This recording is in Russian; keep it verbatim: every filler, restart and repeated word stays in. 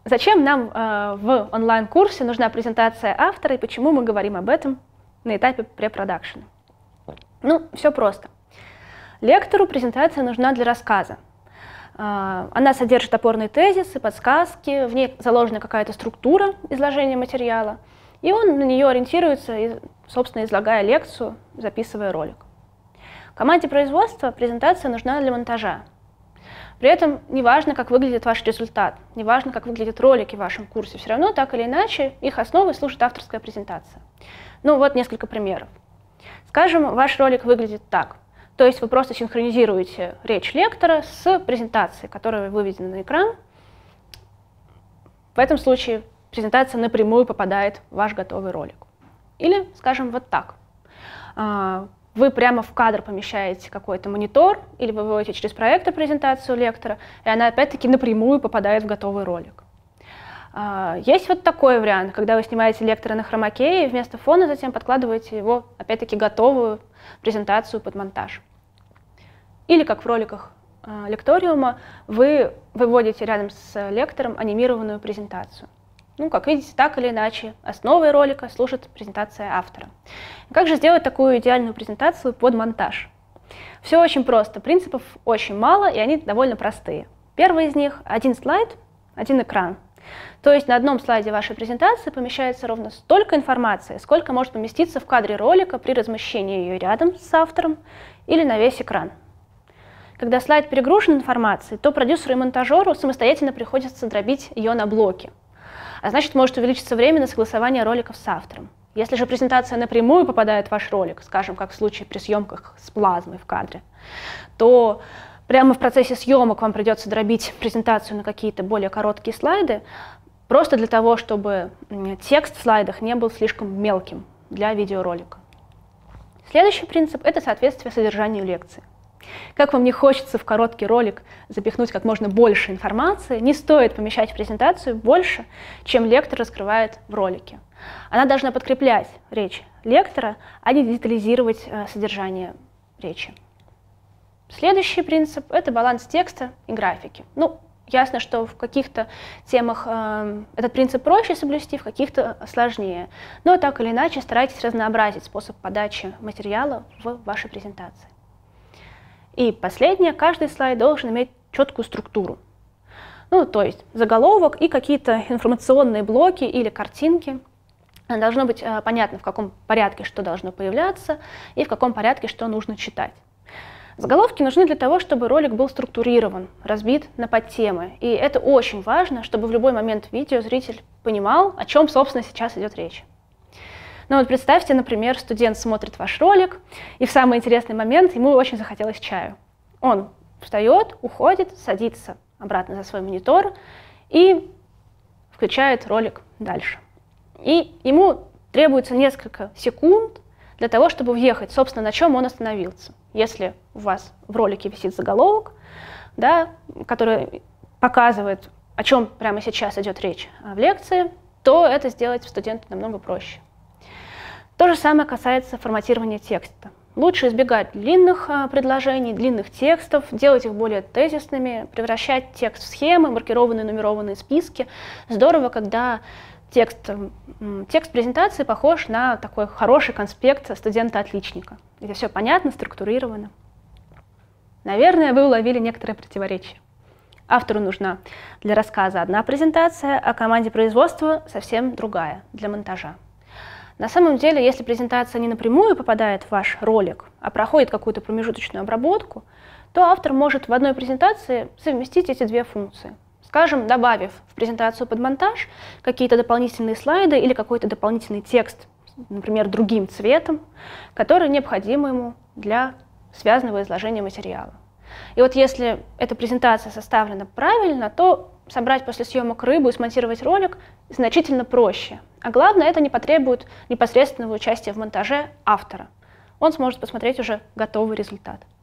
Зачем нам э, в онлайн-курсе нужна презентация автора и почему мы говорим об этом на этапе препродакшена? Ну, все просто. Лектору презентация нужна для рассказа. Э, она содержит опорные тезисы, подсказки, в ней заложена какая-то структура изложения материала, и он на нее ориентируется, и, собственно, излагая лекцию, записывая ролик. Команде производства презентация нужна для монтажа. При этом неважно, как выглядит ваш результат, неважно, как выглядят ролики в вашем курсе, все равно так или иначе их основой служит авторская презентация. Ну вот несколько примеров. Скажем, ваш ролик выглядит так. То есть вы просто синхронизируете речь лектора с презентацией, которая выведена на экран. В этом случае презентация напрямую попадает в ваш готовый ролик. Или, скажем, вот так. Вы прямо в кадр помещаете какой-то монитор или вы выводите через проектор презентацию лектора, и она опять-таки напрямую попадает в готовый ролик. Есть вот такой вариант, когда вы снимаете лектора на хромакее и вместо фона затем подкладываете его, опять-таки, готовую презентацию под монтаж. Или, как в роликах лекториума, вы выводите рядом с лектором анимированную презентацию. Ну, как видите, так или иначе, основой ролика служит презентация автора. Как же сделать такую идеальную презентацию под монтаж? Все очень просто, принципов очень мало, и они довольно простые. Первый из них — один слайд, один экран. То есть на одном слайде вашей презентации помещается ровно столько информации, сколько может поместиться в кадре ролика при размещении ее рядом с автором или на весь экран. Когда слайд перегружен информацией, то продюсеру и монтажеру самостоятельно приходится дробить ее на блоки. А значит, может увеличиться время на согласование роликов с автором. Если же презентация напрямую попадает в ваш ролик, скажем, как в случае при съемках с плазмой в кадре, то прямо в процессе съемок вам придется дробить презентацию на какие-то более короткие слайды, просто для того, чтобы текст в слайдах не был слишком мелким для видеоролика. Следующий принцип — это соответствие содержанию лекции. Как вам не хочется в короткий ролик запихнуть как можно больше информации, не стоит помещать в презентацию больше, чем лектор раскрывает в ролике. Она должна подкреплять речь лектора, а не детализировать э, содержание речи. Следующий принцип — это баланс текста и графики. Ну, ясно, что в каких-то темах э, этот принцип проще соблюсти, в каких-то сложнее. Но так или иначе старайтесь разнообразить способ подачи материала в вашей презентации. И последнее, каждый слайд должен иметь четкую структуру. Ну, то есть заголовок и какие-то информационные блоки или картинки. Должно быть э, понятно, в каком порядке что должно появляться и в каком порядке что нужно читать. Заголовки нужны для того, чтобы ролик был структурирован, разбит на подтемы. И это очень важно, чтобы в любой момент видео зритель понимал, о чем, собственно, сейчас идет речь. Ну вот представьте, например, студент смотрит ваш ролик, и в самый интересный момент ему очень захотелось чаю. Он встает, уходит, садится обратно за свой монитор и включает ролик дальше. И ему требуется несколько секунд для того, чтобы въехать, собственно, на чем он остановился. Если у вас в ролике висит заголовок, да, который показывает, о чем прямо сейчас идет речь в лекции, то это сделать студенту намного проще. То же самое касается форматирования текста. Лучше избегать длинных а, предложений, длинных текстов, делать их более тезисными, превращать текст в схемы, маркированные, нумерованные списки. Здорово, когда текст, текст презентации похож на такой хороший конспект студента-отличника, где все понятно, структурировано. Наверное, вы уловили некоторые противоречия. Автору нужна для рассказа одна презентация, а команде производства совсем другая, для монтажа. На самом деле, если презентация не напрямую попадает в ваш ролик, а проходит какую-то промежуточную обработку, то автор может в одной презентации совместить эти две функции. Скажем, добавив в презентацию под монтаж какие-то дополнительные слайды или какой-то дополнительный текст, например, другим цветом, который необходим ему для связанного изложения материала. И вот если эта презентация составлена правильно, то собрать после съемок рыбу и смонтировать ролик значительно проще. А главное, это не потребует непосредственного участия в монтаже автора. Он сможет посмотреть уже готовый результат.